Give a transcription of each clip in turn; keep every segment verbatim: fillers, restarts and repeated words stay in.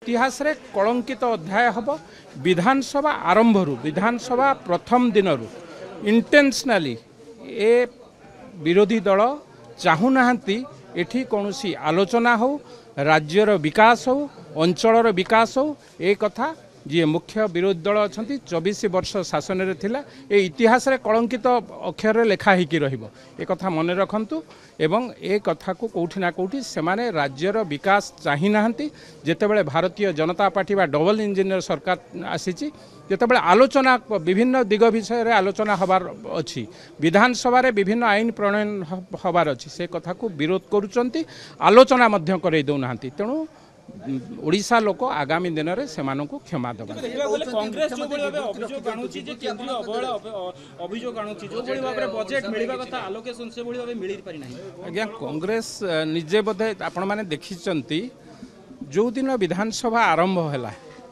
इतिहास रे कलंकित अध्याय हम विधानसभा आरंभ विधानसभा प्रथम दिन इंटेंशनली ए विरोधी दल चाहूना एठी कौन सी आलोचना हो राज्यर विकास हो अंचलर विकास हो ए कथा जी मुख्य विरोधी दल अच्छा चौबीस वर्ष शासन में थिला ए इतिहास रे कलंकित अक्षर लेखा होगी एक मन रखु एवं ए कथा को कौटी ना कौटी से माने राज्यर विकास चाही नाहंती जेतेबेले भारतीय जनता पार्टी बा डबल इंजिनियर सरकार आसी जेतेबेले आलोचना विभिन्न दिग विषय रे आलोचना हबार अछि विधानसभा रे विभिन्न आईन प्रणयन हबार अछि से कथा को विरोध करूचंती आलोचना मध्य करई दउ नाहंती तेणु ओडिशा लोक आगामी दिन में से क्षमा देवा कांग्रेस जो भाव अभियोग आणुची जे केंद्रीय अवहेला अभियोग आणुची जो भाव में बजेट मिलवा कथा आलोकेशन से भाव मिल पारि नाही आज्ञा कांग्रेस निजे बोधे आपण माने देखिचंती जो दिन विधानसभा आरंभ हैला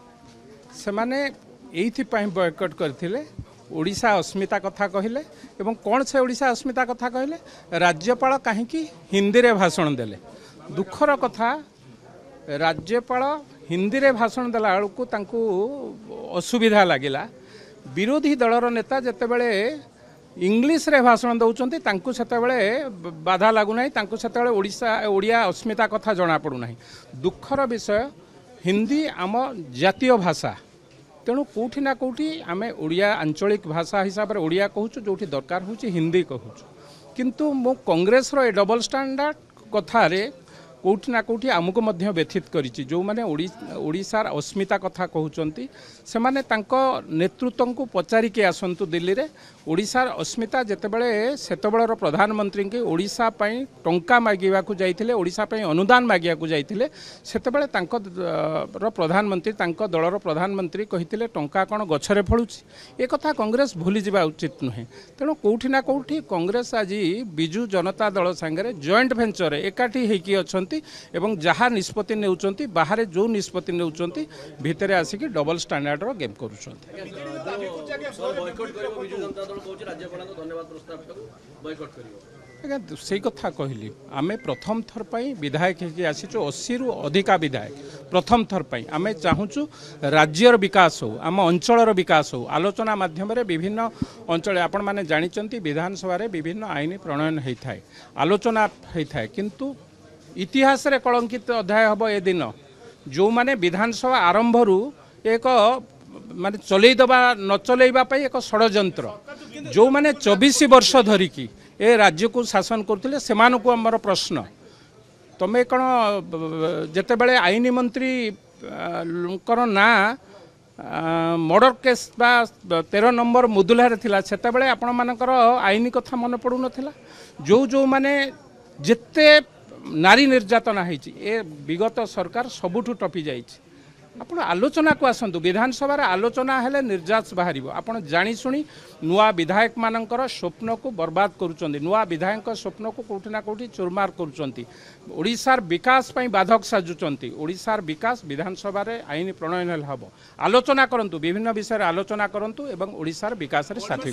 से माने एथि पई बॉयकॉट करथिले ओडिशा अस्मिता कथा कहले एवं कौन से ओडिशा अस्मिता कथा कहले राज्यपाल काहेकि हिंदी रे भाषण देले दुखर कथा राज्यपाल हिंदी रे भाषण देला बेलू तांकू असुविधा लगिला विरोधी दलर नेता जेतेबेले इंग्लिश रे भाषण दउचंती तांकू सेतेबेले बाधा लागुनाई तांकू सेतेबेले ओडिशा ओडिया अस्मिता कथा जଣା पडुनाई दुखर विषय हिंदी आम जातीय भाषा तेणु कौटी ना कौटी आमे ओडिया आंचलिक भाषा हिसाब रे ओडिया कहूचु जोठी दरकार होची हिंदी कहूचु किंतु मो कांग्रेस रो ए डबल स्टैंडर्ड कथा रे कौटी ना कौटी आमको मध्य व्यथित करिछि जो माने ओडिशार अस्मिता कथा कहउचंती से माने तांको नेतृत्व को पचारि के आसंतु दिल्ली रे ओडिशार अस्मिता जेतेबेले सेतेबेलर प्रधानमंत्री के ओडिशा पई टंका मागिवा को जाइथिले ओडिशा पई अनुदान मागिया को जाइथिले सेतेबेले तांको रो प्रधानमंत्री तांको दलर प्रधानमंत्री कहिथिले टंका कोन गछरे फळुछि ए कथा कांग्रेस भूली जिबा उचित नहे तेणु कौटी ना कौटी कांग्रेस आज बिजू जनता दल संगे जॉइंट वेंचर एकाठी हेकी अछंती एवं जहाँ निष्पत्ति नेउचंती बाहर जो निष्पत्ति नेउचंती भितर आसिक डबल स्टैंडर्ड रो गेम करूचंती आज्ञा से कथा कहली आमे प्रथम थर पई विधायक हेकी आसीचु अस्सी रु अधिका विधायक प्रथम थर पई आमे चाहूचु राज्यर विकास हो आम अंचलर विकास हो आलोचना माध्यम रे विभिन्न अंचल आपण माने जानिचंती विधानसभा रे विभिन्न आईन प्रणयन हेई थाए आलोचना हेई थाए किंतु इतिहास रे कलंकित अध्याय हम ए दिन जो माने विधानसभा आरंभ एक माने चलई दबा न चलैबा पई एक षडयंत्र जो माने चौबीस वर्ष धरिकी ए राज्य को शासन करथिले सेमान को हमर प्रश्न तमे कण जेते बेले आईन मंत्री कर ना मर्डर केस बा तेरह नंबर मुदुला रे थिला सेते बेले आपण मानकर आईन कथा मन पडु नथिला जो जो माने जेते नारी निर्यातना होती ए विगत सरकार सबुठू टपी जाइए आपण आलोचना को आसतु विधानसभा आलोचना हेले निर्यास बाहर आपण जाशुणी नुआ विधायक मानकर स्वप्न को बर्बाद करुँच नुआ विधायक स्वप्न को कौटी ना कौटी चुरमार करुँचार विकास पई बाधक साजुंट ओडिशार विकास विधानसभा आईन प्रणयन हम आलोचना करंतु विभिन्न विषय आलोचना करंतु एवं ओडिशार विकास रे साथी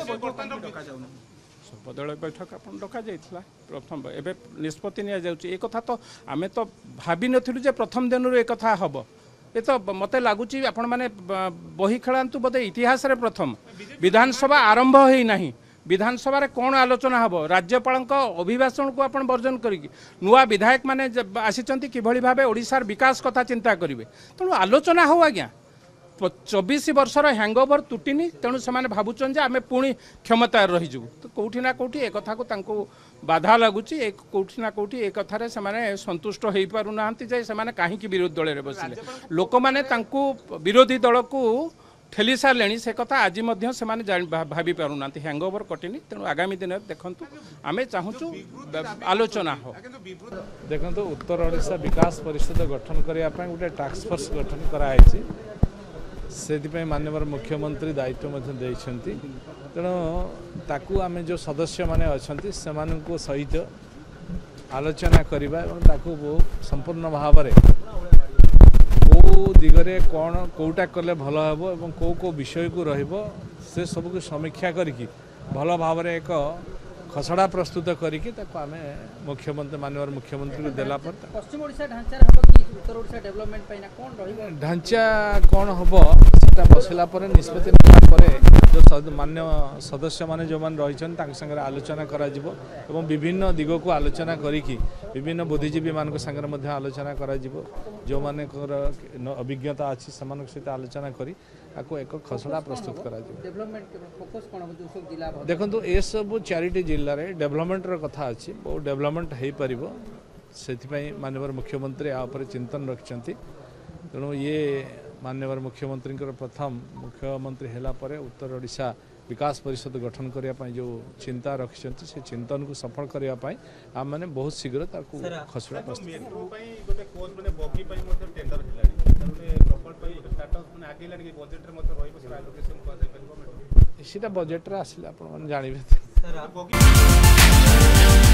सर्वदलीय बैठक आप डका जाइए प्रथम एवं निष्पत्ति नि कथा तो आम तो भावी नु जे प्रथम दिन एक कथा हम ये तो मत लगुच आपण मैंने बही खेलांतु बोधे इतिहास रे प्रथम विधानसभा आरंभ ही नहीं विधानसभा रे कौन आलोचना हम राज्यपाल अभिभाषण को आपण वर्जन करी नुआ विधायक माने आसी किभली भाबे ओडिशार विकास कथा चिंता करेंगे तेणु आलोचना हो आज्ञा चौबीस वर्षर हैंगओवर तुटिनी तेणु से भावुन आम पुणी क्षमता रहीजु तो कौटी ना कौटी एक कथा को बाधा लगुच कौटी ना कौटी एक कथार से संतुष्ट हो पारु ना जे से कहीं विरोधी दल में बसिले लोक मैंने विरोधी दल को ठेली सारे से कथा आज से भावी पारना हैंगओवर कटिनी तेणु आगामी दिन देखु आम चाहूँ आलोचना हो देखो उत्तर ओडिशा विकास परिषद गठन करने गोटे टास्क फोर्स गठन कराई से माननीय मुख्यमंत्री दायित्व तेणु ताकू आम जो सदस्य माने अच्छा से सहित आलोचना करवा संपूर्ण भाव में कौ दिगरे कौन कौटा कले भल हम कौ कौ विषय को रहिबो से सबको समीक्षा करिकी भल भाव में एक खसड़ा प्रस्तुत करके आम मुख्यमंत्री माननीय मुख्यमंत्री को देला पर पश्चिम ओडिशा ढांचा हम कि उत्तर ओडिशा डेवलपमेंट पैना कोन रहिबो ढांचा कौन हम सेटा बसला पर निष्पत्ति नेला पर जो सद- मान्य सदस्य माने जो मान रहिछन तांक संगे आलोचना करा जिवो एवं विभिन्न दिग को आलोचना करिकी विभिन्न बुद्धिजीवी मान संगे मध्य आलोचना करा जिवो जो माने अभिज्ञता अछि समान सहित आलोचना करी आको एक खसड़ा प्रस्तुत करा जिवो डेवलपमेंट के फोकस कोन हम दुसो जिला भर देखो ये सब चारिटी जिले में डेवलपमेंट कथा अच्छी बहुत डेवलपमेंट हो पार से माननीय मुख्यमंत्री या उपर चिंतन रखिंट तेणु ये माननीय मुख्यमंत्री प्रथम मुख्यमंत्री है उत्तर ओडिशा विकास परिषद गठन करने जो चिंता रखिंट से चिंतन को सफल करने आम मैंने बहुत शीघ्र खसड़ा सीटा बजेट आसिले आप जानवे।